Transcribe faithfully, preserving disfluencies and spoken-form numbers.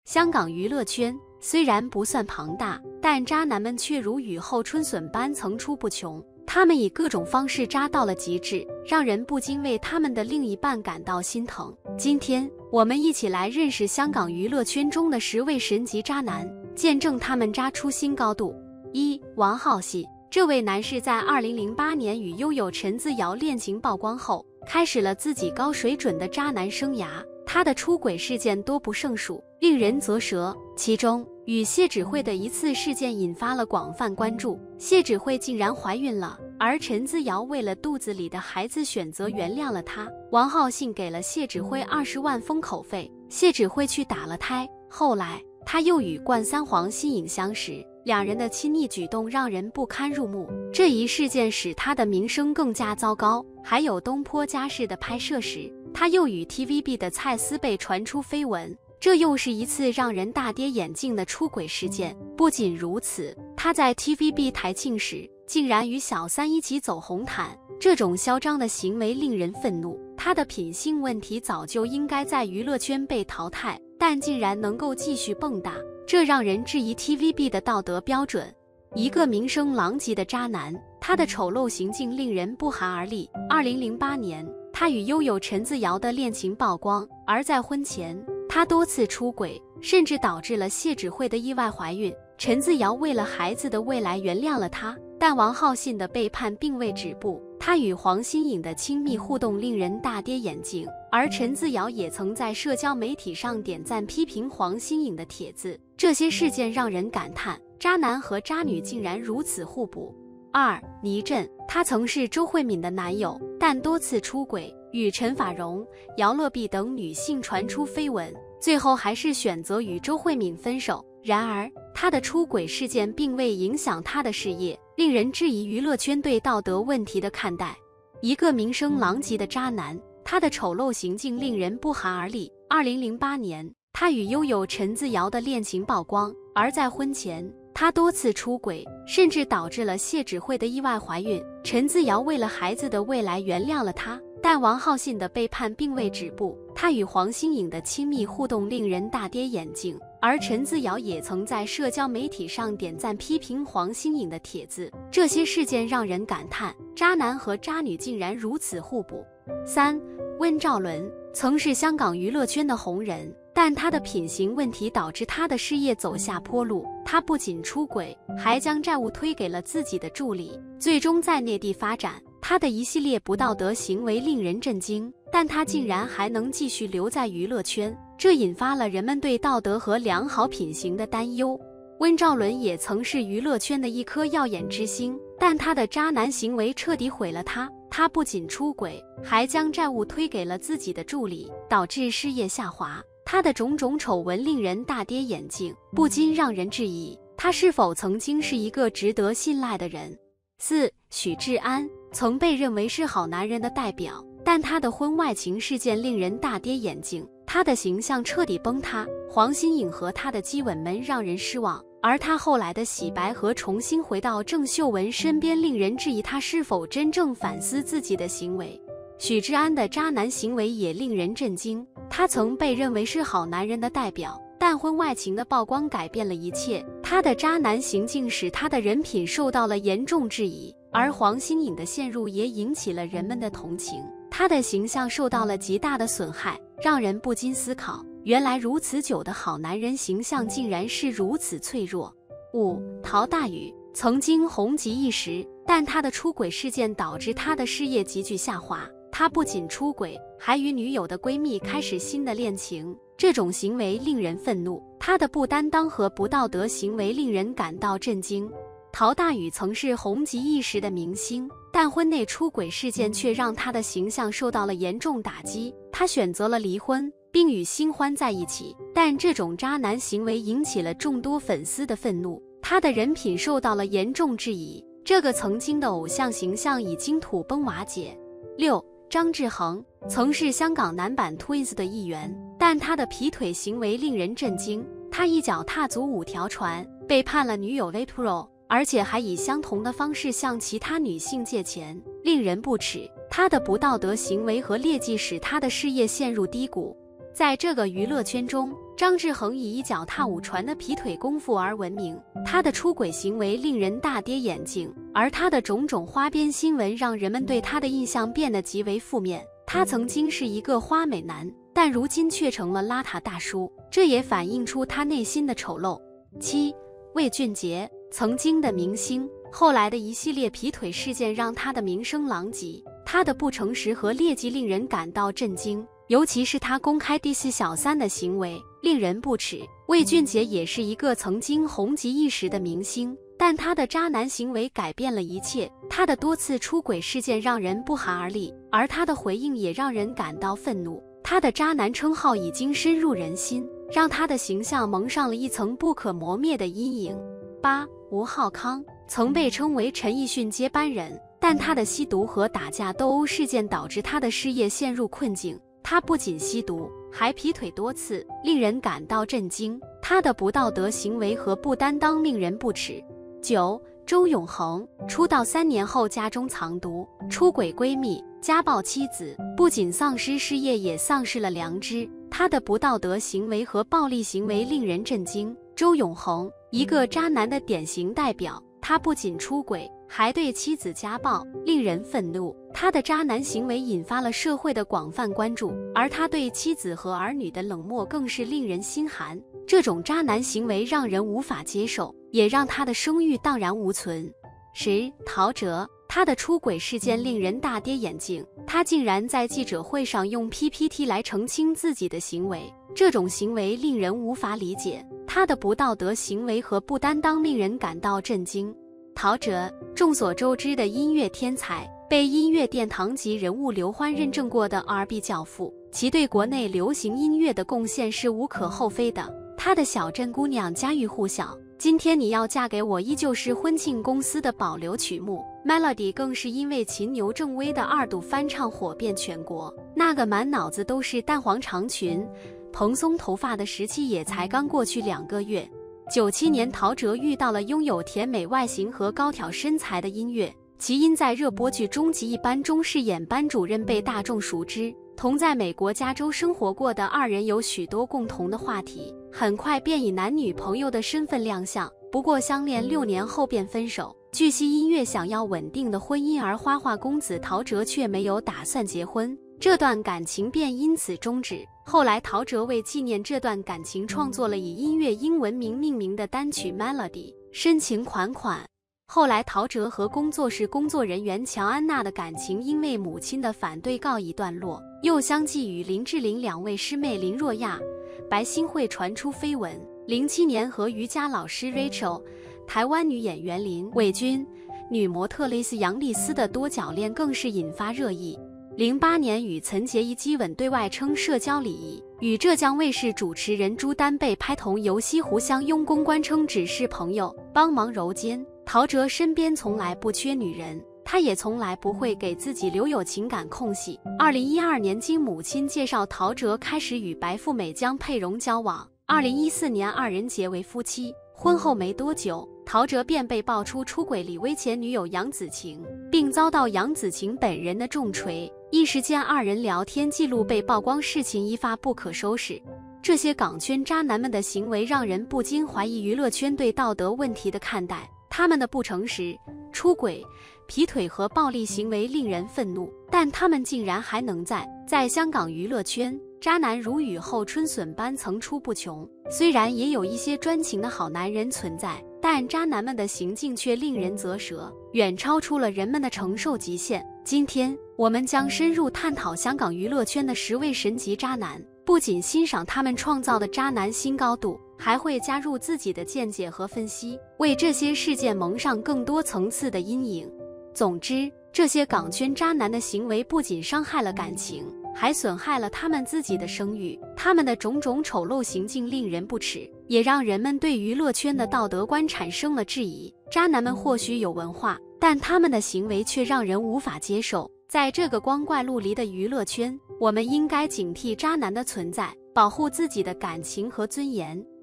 香港娱乐圈虽然不算庞大，但渣男们却如雨后春笋般层出不穷。他们以各种方式渣到了极致，让人不禁为他们的另一半感到心疼。今天，我们一起来认识香港娱乐圈中的十位神级渣男，见证他们渣出新高度。一、王浩信。这位男士在二零零八年与优友陈自瑶恋情曝光后，开始了自己高水准的渣男生涯。他的出轨事件多不胜数，令人啧舌。其中，与谢芷慧的一次事件引发了广泛关注，谢芷慧竟然怀孕了，而陈自瑶为了肚子里的孩子选择原谅了他。王浩信给了谢芷慧二十万封口费，谢芷慧去打了胎。后来，他又与冠三黄心颖相识，两人的亲昵举动让人不堪入目。这一事件使他的名声更加糟糕。还有东坡家事的拍摄时，他又与 T V B 的蔡思贝传出绯闻，这又是一次让人大跌眼镜的出轨事件。不仅如此，他在 T V B 台庆时竟然与小三一起走红毯，这种嚣张的行为令人愤怒。他的品性问题早就应该在娱乐圈被淘汰，但竟然能够继续蹦跶，这让人质疑 T V B 的道德标准。一个名声狼藉的渣男，他的丑陋行径令人不寒而栗。二零零八年，他与优友陈自瑶的恋情曝光，而在婚前，他多次出轨，甚至导致了谢芷慧的意外怀孕。陈自瑶为了孩子的未来原谅了他，但王浩信的背叛并未止步，他与黄心颖的亲密互动令人大跌眼镜，而陈自瑶也曾在社交媒体上点赞批评黄心颖的帖子。这些事件让人感叹，渣男和渣女竟然如此互补。二、倪震。他曾是周慧敏的男友，但多次出轨，与陈法蓉、姚乐碧等女性传出绯闻，最后还是选择与周慧敏分手。然而，他的出轨事件并未影响他的事业，令人质疑娱乐圈对道德问题的看待。一个名声狼藉的渣男，他的丑陋行径令人不寒而栗。二零零八年，他与优友陈自瑶的恋情曝光，而在婚前，他多次出轨，甚至导致了谢芷慧的意外怀孕。陈自瑶为了孩子的未来原谅了他，但王浩信的背叛并未止步，他与黄心颖的亲密互动令人大跌眼镜，而陈自瑶也曾在社交媒体上点赞批评黄心颖的帖子。这些事件让人感叹，渣男和渣女竟然如此互补。三、温兆伦。曾是香港娱乐圈的红人，但他的品行问题导致他的事业走下坡路。他不仅出轨，还将债务推给了自己的助理，最终在内地发展。他的一系列不道德行为令人震惊，但他竟然还能继续留在娱乐圈，这引发了人们对道德和良好品行的担忧。温兆伦也曾是娱乐圈的一颗耀眼之星，但他的渣男行为彻底毁了他。他不仅出轨，还将债务推给了自己的助理，导致事业下滑。他的种种丑闻令人大跌眼镜，不禁让人质疑，他是否曾经是一个值得信赖的人。四、许志安。曾被认为是好男人的代表，但他的婚外情事件令人大跌眼镜，他的形象彻底崩塌。黄心颖和他的基吻们让人失望，而他后来的洗白和重新回到郑秀文身边令人质疑他是否真正反思自己的行为。许志安的渣男行为也令人震惊，他曾被认为是好男人的代表，但婚外情的曝光改变了一切。他的渣男行径使他的人品受到了严重质疑，而黄心颖的陷入也引起了人们的同情，他的形象受到了极大的损害，让人不禁思考，原来如此久的好男人形象竟然是如此脆弱。五、陶大宇。曾经红极一时，但他的出轨事件导致他的事业急剧下滑。他不仅出轨，还与女友的闺蜜开始新的恋情，这种行为令人愤怒。他的不担当和不道德行为令人感到震惊。陶大宇曾是红极一时的明星，但婚内出轨事件却让他的形象受到了严重打击。他选择了离婚，并与新欢在一起，但这种渣男行为引起了众多粉丝的愤怒，他的人品受到了严重质疑。这个曾经的偶像形象已经土崩瓦解。六、张志恒。曾是香港男版 Twins 的一员，但他的劈腿行为令人震惊。他一脚踏足五条船，背叛了女友 Vapro， 而且还以相同的方式向其他女性借钱，令人不齿。他的不道德行为和劣迹使他的事业陷入低谷。在这个娱乐圈中， 张志恒以一脚踏五船的劈腿功夫而闻名，他的出轨行为令人大跌眼镜，而他的种种花边新闻让人们对他的印象变得极为负面。他曾经是一个花美男，但如今却成了邋遢大叔，这也反映出他内心的丑陋。七，魏俊杰，曾经的明星，后来的一系列劈腿事件让他的名声狼藉，他的不诚实和劣迹令人感到震惊，尤其是他公开 diss 小三的行为令人不齿。魏俊杰也是一个曾经红极一时的明星，但他的渣男行为改变了一切，他的多次出轨事件让人不寒而栗，而他的回应也让人感到愤怒。他的渣男称号已经深入人心，让他的形象蒙上了一层不可磨灭的阴影。八，吴浩康，曾被称为陈奕迅接班人，但他的吸毒和打架斗殴事件导致他的事业陷入困境。他不仅吸毒，还劈腿多次，令人感到震惊。他的不道德行为和不担当令人不齿。九，周永恒，出道三年后家中藏毒，出轨闺蜜，家暴妻子，不仅丧失事业，也丧失了良知。他的不道德行为和暴力行为令人震惊。周永恒，一个渣男的典型代表，他不仅出轨，还对妻子家暴，令人愤怒。他的渣男行为引发了社会的广泛关注，而他对妻子和儿女的冷漠更是令人心寒。这种渣男行为让人无法接受，也让他的声誉荡然无存。十，陶喆，他的出轨事件令人大跌眼镜，他竟然在记者会上用 P P T 来澄清自己的行为，这种行为令人无法理解。他的不道德行为和不担当令人感到震惊。陶喆，众所周知的音乐天才，被音乐殿堂级人物刘欢认证过的 R and B 教父，其对国内流行音乐的贡献是无可厚非的。他的小镇姑娘家喻户晓，今天你要嫁给我依旧是婚庆公司的保留曲目， Melody 更是因为秦牛正威的二度翻唱火遍全国。那个满脑子都是淡黄长裙蓬松头发的时期也才刚过去两个月。九七年陶喆遇到了拥有甜美外形和高挑身材的音乐，其因在热播剧《终极一班》中饰演班主任被大众熟知。同在美国加州生活过的二人有许多共同的话题，很快便以男女朋友的身份亮相。不过相恋六年后便分手。据悉音乐想要稳定的婚姻，而花花公子陶喆却没有打算结婚，这段感情便因此终止。后来陶喆为纪念这段感情创作了以音乐英文名命名的单曲 Melody， 深情款款。后来陶喆和工作室工作人员乔安娜的感情因为母亲的反对告一段落，又相继与林志玲两位师妹林若亚、白欣慧传出绯闻。零七年和瑜伽老师 Rachel、 台湾女演员林伟君、女模特蕾丝杨丽丝的多角恋更是引发热议。零八年与岑洁仪激吻对外称社交礼仪，与浙江卫视主持人朱丹被拍同游西湖相拥，公关称只是朋友，帮忙揉肩。陶喆身边从来不缺女人，他也从来不会给自己留有情感空隙。二零一二年经母亲介绍，陶喆开始与白富美江佩蓉交往。二零一四年二人结为夫妻，婚后没多久，陶喆便被爆出出轨李薇前女友杨紫晴，并遭到杨紫晴本人的重锤。一时间二人聊天记录被曝光，事情一发不可收拾。这些港圈渣男们的行为让人不禁怀疑娱乐圈对道德问题的看待，他们的不诚实、出轨、劈腿和暴力行为令人愤怒，但他们竟然还能在在香港娱乐圈，渣男如雨后春笋般层出不穷。虽然也有一些专情的好男人存在，但渣男们的行径却令人啧舌，远超出了人们的承受极限。今天我们将深入探讨香港娱乐圈的十位神级渣男，不仅欣赏他们创造的渣男新高度，还会加入自己的见解和分析，为这些事件蒙上更多层次的阴影。总之，这些港圈渣男的行为不仅伤害了感情，还损害了他们自己的声誉。他们的种种丑陋行径令人不齿，也让人们对娱乐圈的道德观产生了质疑。渣男们或许有文化，但他们的行为却让人无法接受。在这个光怪陆离的娱乐圈，我们应该警惕渣男的存在，保护自己的感情和尊严。